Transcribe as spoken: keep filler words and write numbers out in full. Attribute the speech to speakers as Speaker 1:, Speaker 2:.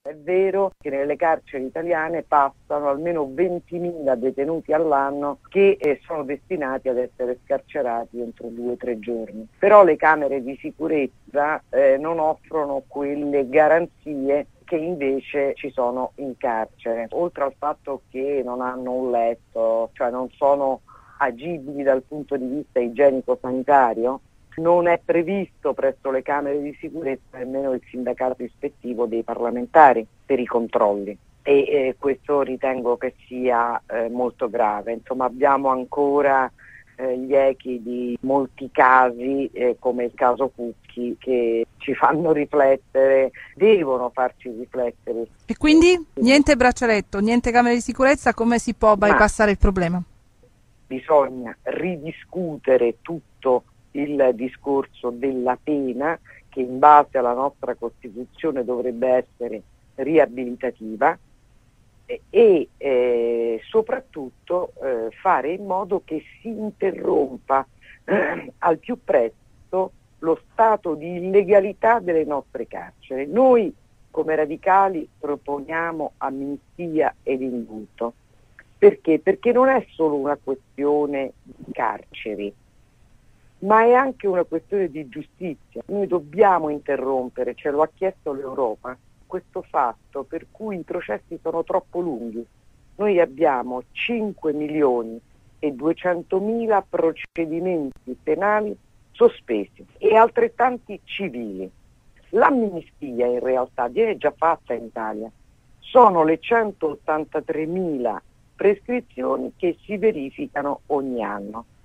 Speaker 1: È vero che nelle carceri italiane passano almeno ventimila detenuti all'anno che eh, sono destinati ad essere scarcerati entro due o tre giorni. Però le camere di sicurezza eh, non offrono quelle garanzie che invece ci sono in carcere. Oltre al fatto che non hanno un letto, cioè non sono agibili dal punto di vista igienico-sanitario, non è previsto presso le camere di sicurezza nemmeno il sindacato ispettivo dei parlamentari per i controlli e eh, questo ritengo che sia eh, molto grave. Insomma, abbiamo ancora eh, gli echi di molti casi eh, come il caso Cucchi che ci fanno riflettere, devono farci riflettere.
Speaker 2: E quindi niente braccialetto, niente camere di sicurezza, come si può bypassare il problema?
Speaker 1: Bisogna ridiscutere tutto il discorso della pena che in base alla nostra Costituzione dovrebbe essere riabilitativa e, e eh, soprattutto eh, fare in modo che si interrompa eh, al più presto lo stato di illegalità delle nostre carceri. Noi come radicali proponiamo amnistia ed indulto. Perché? Perché non è solo una questione di carceri, ma è anche una questione di giustizia. Noi dobbiamo interrompere, ce lo ha chiesto l'Europa, questo fatto per cui i processi sono troppo lunghi. Noi abbiamo cinque milioni e duecentomila procedimenti penali sospesi e altrettanti civili. L'amnistia in realtà viene già fatta in Italia. Sono le centottantatremila prescrizioni che si verificano ogni anno.